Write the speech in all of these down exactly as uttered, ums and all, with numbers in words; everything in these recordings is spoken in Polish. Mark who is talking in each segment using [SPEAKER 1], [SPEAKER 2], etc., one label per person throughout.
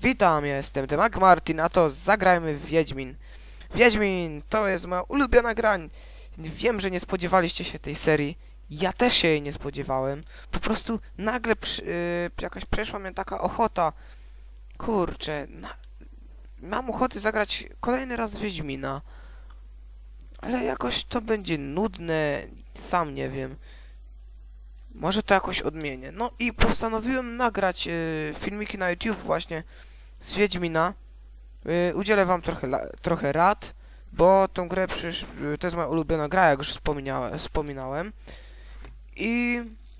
[SPEAKER 1] Witam, ja jestem Demak Martin, a to zagrajmy w Wiedźmin. Wiedźmin to jest moja ulubiona gra. Wiem, że nie spodziewaliście się tej serii. Ja też się jej nie spodziewałem. Po prostu nagle przy, yy, jakaś przeszła mnie taka ochota. Kurczę, na, mam ochoty zagrać kolejny raz w Wiedźmina. Ale jakoś to będzie nudne, sam nie wiem. Może to jakoś odmienię. No i postanowiłem nagrać yy, filmiki na YouTube właśnie z Wiedźmina. Yy, udzielę wam trochę, la, trochę rad, bo tą grę przecież yy, to jest moja ulubiona gra, jak już wspominałem. wspominałem. I...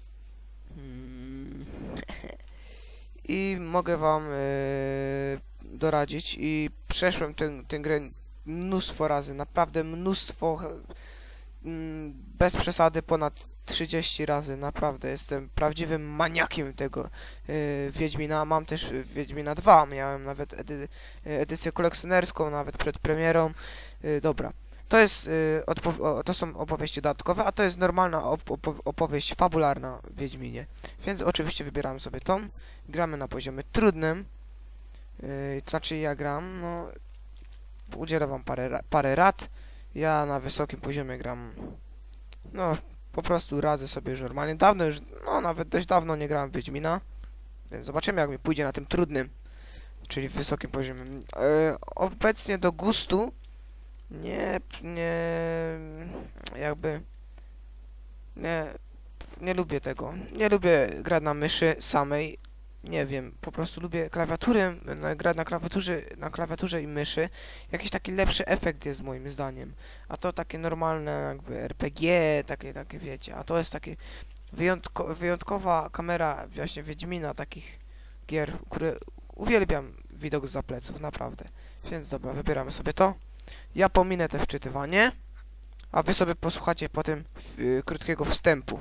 [SPEAKER 1] Hmm, I mogę wam yy, doradzić i przeszłem tę, tę grę mnóstwo razy, naprawdę mnóstwo, yy, bez przesady ponad trzydzieści razy, naprawdę jestem prawdziwym maniakiem tego yy, Wiedźmina. Mam też Wiedźmina dwa, miałem nawet edy edycję kolekcjonerską, nawet przed premierą. Yy, dobra, to jest yy, o, to są opowieści dodatkowe, a to jest normalna op opo opowieść fabularna w Wiedźminie, więc oczywiście wybieramy sobie tą. Gramy na poziomie trudnym, yy, to znaczy ja gram, no udzielę wam parę, ra parę rad. Ja na wysokim poziomie gram, no po prostu radzę sobie już normalnie. Dawno już, no nawet dość dawno nie grałem w Wiedźmina. Więc zobaczymy, jak mi pójdzie na tym trudnym, czyli w wysokim poziomie. E, obecnie do gustu nie, nie, jakby, nie, nie lubię tego. Nie lubię grać na myszy samej. Nie wiem, po prostu lubię klawiatury, na, grać na klawiaturze, na klawiaturze i myszy. Jakiś taki lepszy efekt jest moim zdaniem. A to takie normalne jakby R P G, takie, takie wiecie. A to jest takie wyjątko, wyjątkowa kamera właśnie Wiedźmina, takich gier, które uwielbiam widok zza pleców, naprawdę. Więc dobra, wybieramy sobie to. Ja pominę te wczytywanie, a wy sobie posłuchacie potem y, krótkiego wstępu.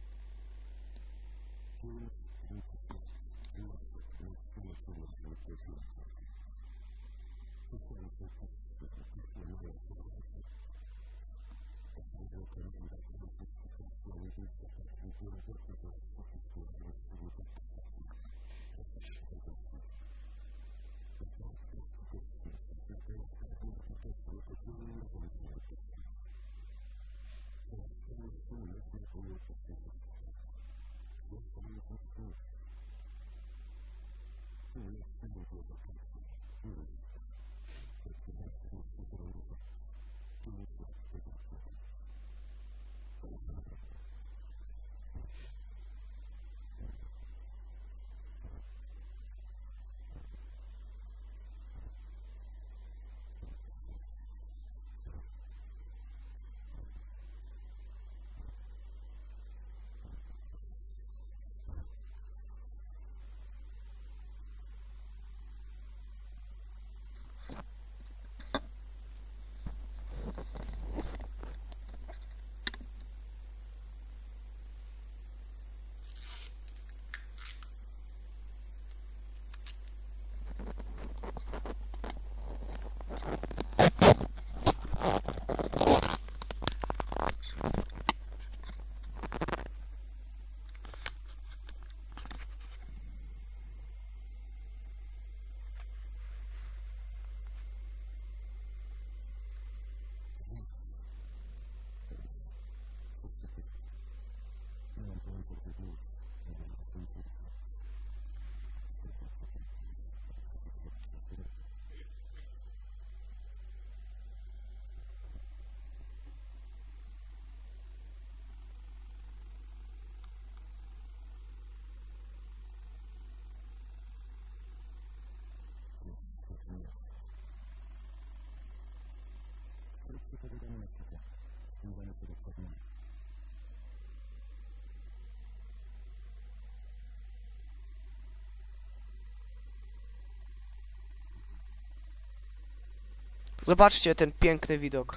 [SPEAKER 1] Zobaczcie ten piękny widok.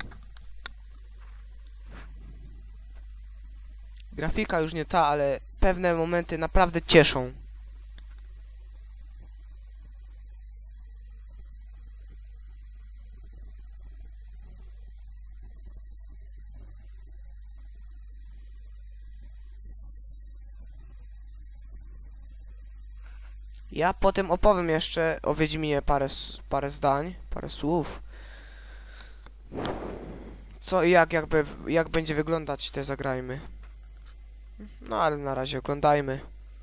[SPEAKER 1] Grafika już nie ta, ale pewne momenty naprawdę cieszą. Ja potem opowiem jeszcze o Wiedźminie parę, parę zdań, parę słów. Co i jak, jakby, jak będzie wyglądać te zagrajmy. No ale na razie oglądajmy.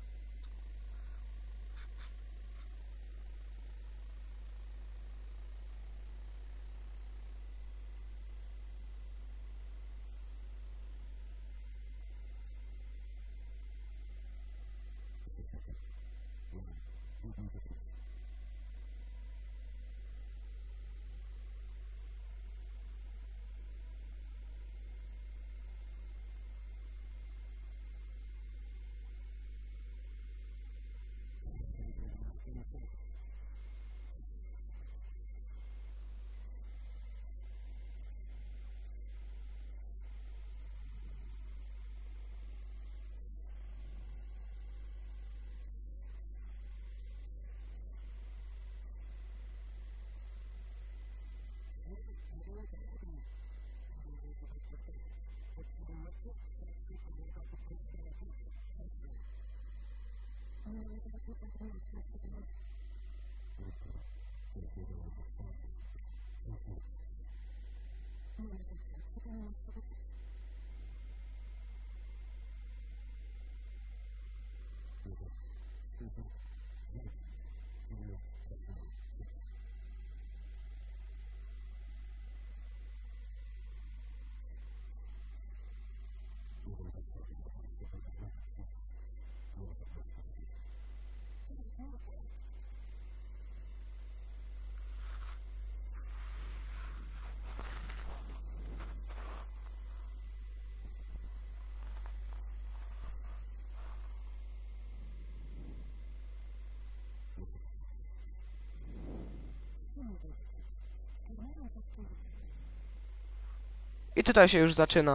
[SPEAKER 1] I tutaj się już zaczyna.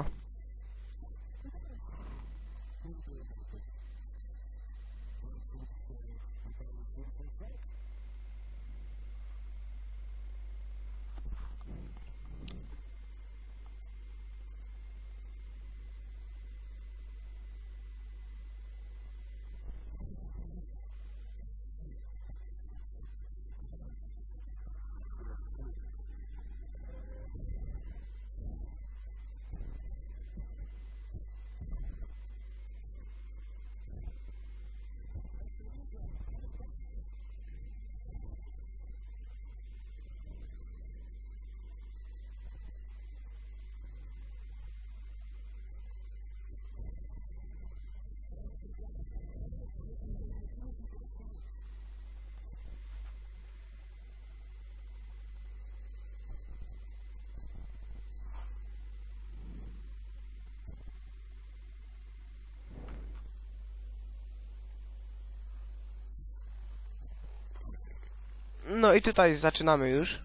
[SPEAKER 1] No i tutaj zaczynamy już.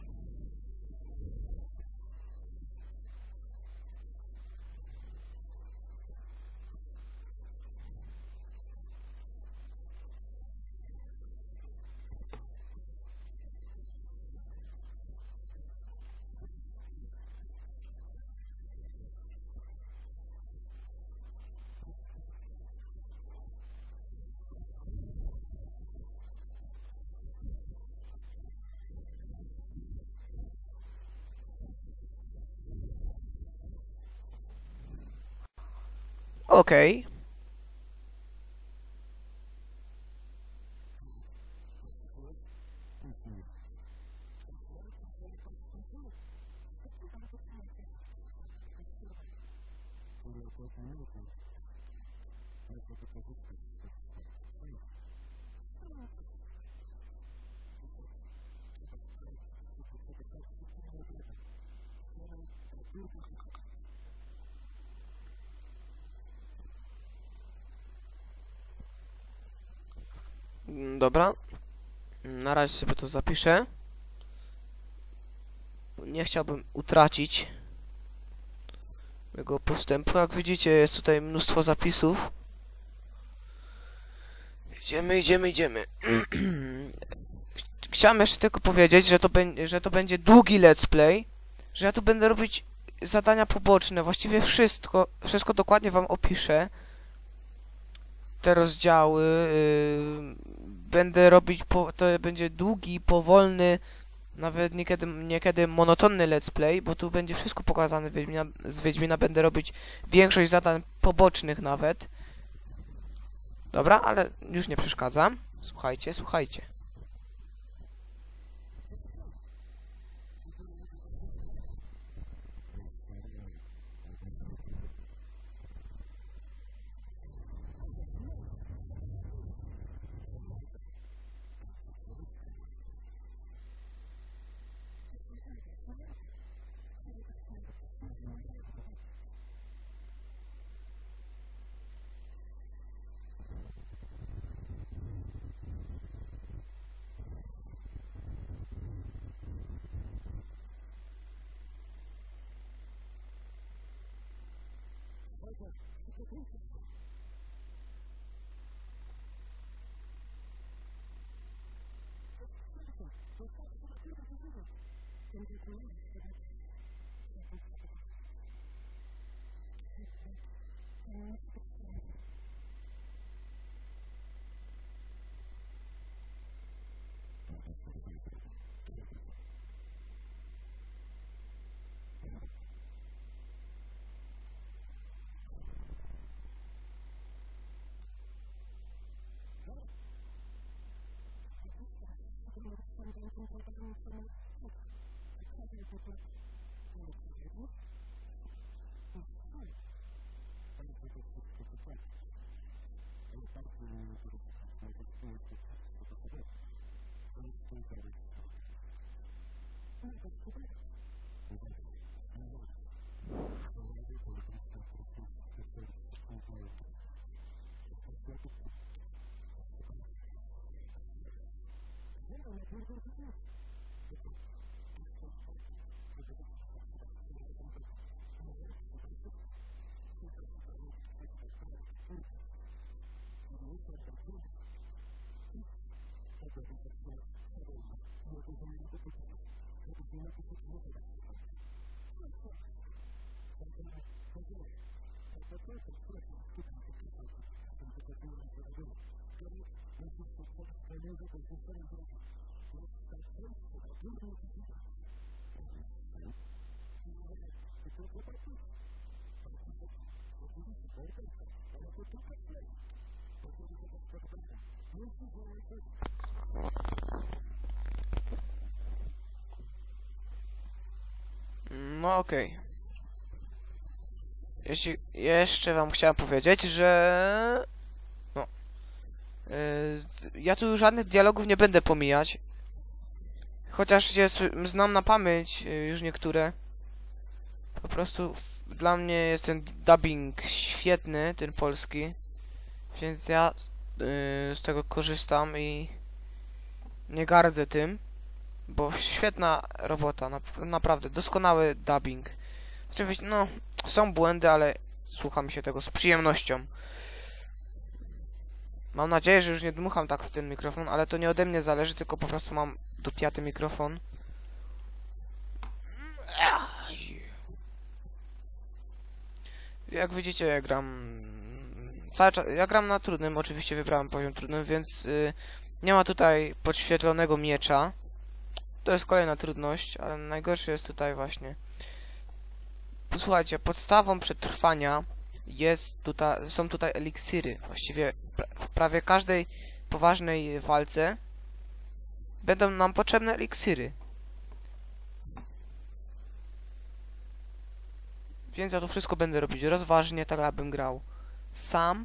[SPEAKER 1] Okej. Okay. Dobra. Na razie sobie to zapiszę. Nie chciałbym utracić mego postępu. Jak widzicie, jest tutaj mnóstwo zapisów. Idziemy, idziemy, idziemy. Chciałem jeszcze tylko powiedzieć, że to, że to będzie długi let's play, że ja tu będę robić zadania poboczne. Właściwie wszystko, wszystko dokładnie wam opiszę. Te rozdziały, yy, będę robić, po, to będzie długi, powolny, nawet niekiedy, niekiedy monotonny let's play, bo tu będzie wszystko pokazane z Wiedźmina, z Wiedźmina. Będę robić większość zadań pobocznych nawet. Dobra, ale już nie przeszkadzam. Słuchajcie, słuchajcie. No okej. Okay. Jeśli jeszcze wam chciałem powiedzieć, że... No. Yy, ja tu żadnych dialogów nie będę pomijać. Chociaż jest, znam na pamięć yy, już niektóre. Po prostu w, dla mnie jest ten dubbing świetny, ten polski. Więc ja yy, z tego korzystam i nie gardzę tym. Bo świetna robota, na, naprawdę, doskonały dubbing. Oczywiście, no, są błędy, ale słucham się tego z przyjemnością. Mam nadzieję, że już nie dmucham tak w ten mikrofon, ale to nie ode mnie zależy, tylko po prostu mam dopięty mikrofon. Jak widzicie, ja gram... Cały czas... Ja gram na trudnym, oczywiście wybrałem poziom trudnym, więc yy, nie ma tutaj podświetlonego miecza. To jest kolejna trudność, ale najgorsze jest tutaj właśnie. Posłuchajcie, podstawą przetrwania jest tutaj, są tutaj eliksiry. Właściwie w prawie każdej poważnej walce będą nam potrzebne eliksiry. Więc ja to wszystko będę robić rozważnie, tak abym grał sam.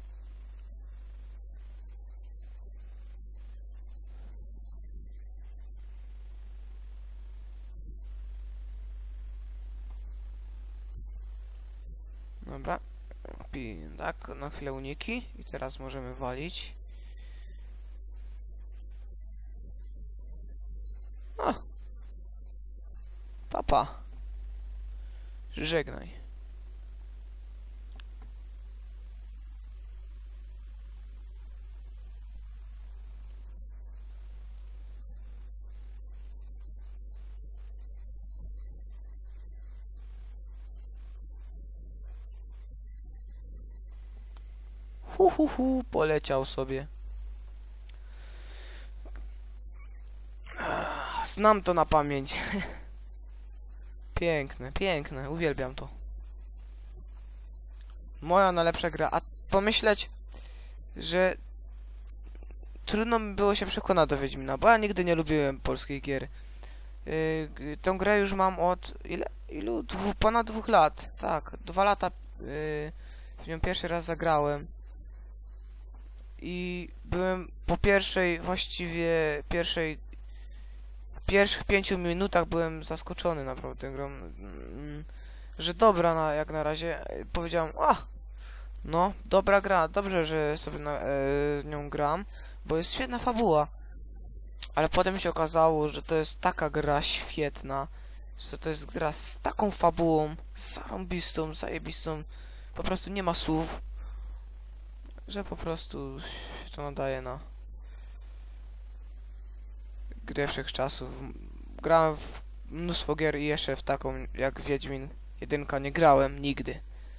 [SPEAKER 1] Dobra, tak, na chwilę uniki i teraz możemy walić. O! Papa. Żegnaj. Hu, hu, hu, poleciał sobie. znam to na pamięć. Piękne, piękne, uwielbiam to. Moja najlepsza gra, a pomyśleć, że trudno mi było się przekonać do Wiedźmina, bo ja nigdy nie lubiłem polskich gier. Yy, tę grę już mam od ile? Ilu? Dwu, ponad dwóch lat. Tak, dwa lata yy, w nią pierwszy raz zagrałem. I byłem po pierwszej, właściwie pierwszej, pierwszych pięciu minutach byłem zaskoczony naprawdę tą grą. Mm, że dobra na, jak na razie. Powiedziałem, ach, no, dobra gra, dobrze, że sobie na, e, nią gram, bo jest świetna fabuła. Ale potem się okazało, że to jest taka gra świetna, że to jest gra z taką fabułą, zarąbistą, zajebistą, po prostu nie ma słów, że po prostu się to nadaje na grę wszechczasów. Grałem w mnóstwo gier i jeszcze w taką jak Wiedźmin jedynka nie grałem nigdy.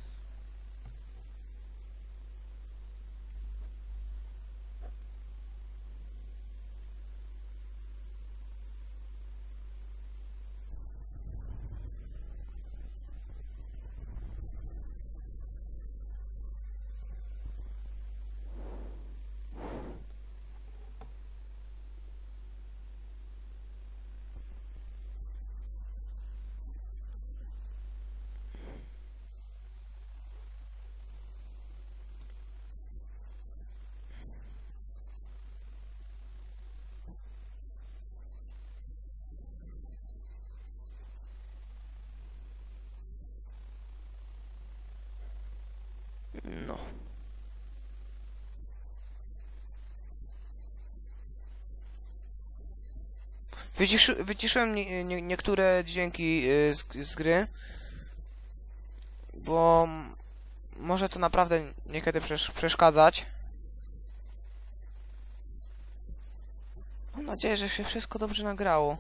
[SPEAKER 1] No. Wyciszy, wyciszyłem nie, nie, niektóre dźwięki y, z, z gry, bo może to naprawdę niekiedy przesz przeszkadzać. Mam nadzieję, że się wszystko dobrze nagrało.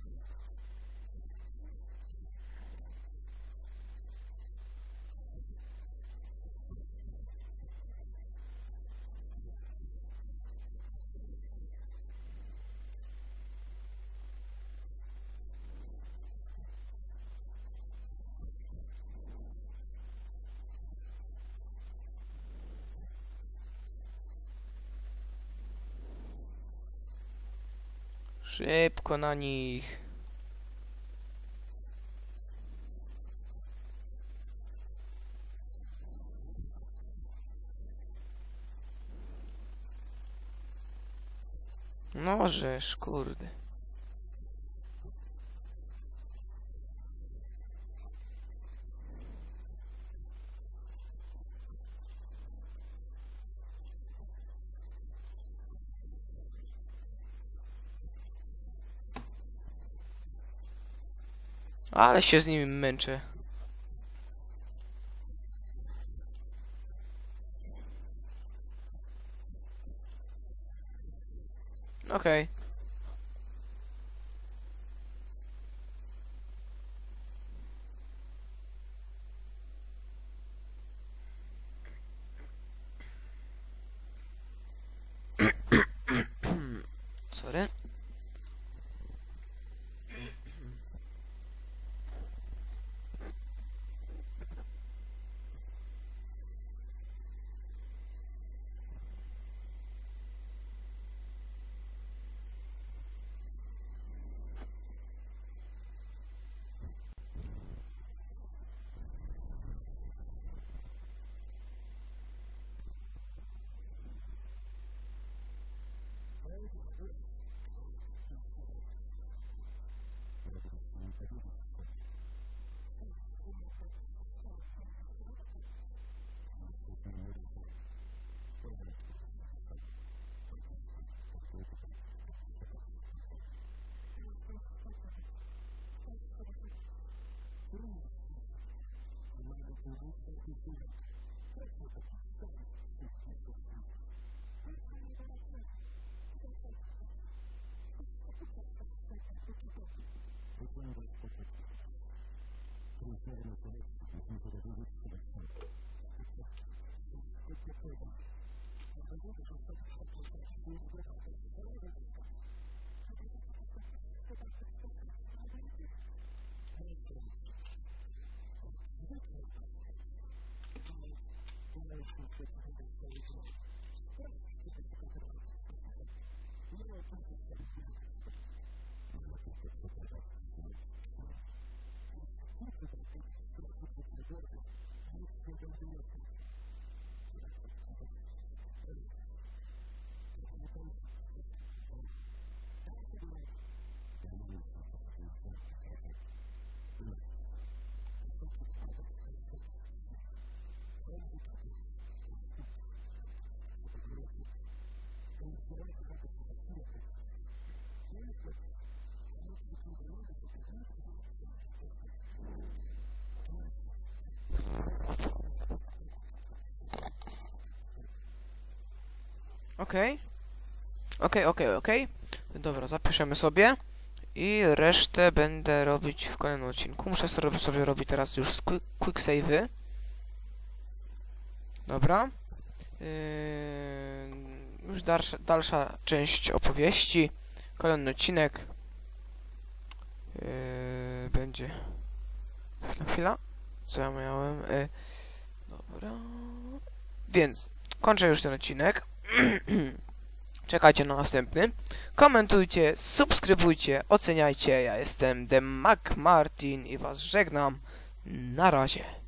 [SPEAKER 1] Szybko na nich. Możesz, kurde. Ale się z nimi męczę. Okej. Sorry. Okej. Okej, okej, okej. Dobra, zapiszemy sobie. I resztę będę robić w kolejnym odcinku. Muszę sobie, sobie robić teraz już quick, quick save'y. Dobra. Yy, już dalsza, dalsza część opowieści. Kolejny odcinek. Yy, będzie... Chwila, chwila. Co ja miałem? Yy, dobra. Więc kończę już ten odcinek. Czekajcie na następny. Komentujcie, subskrybujcie, oceniajcie. Ja jestem The Mac Martin i was żegnam. Na razie.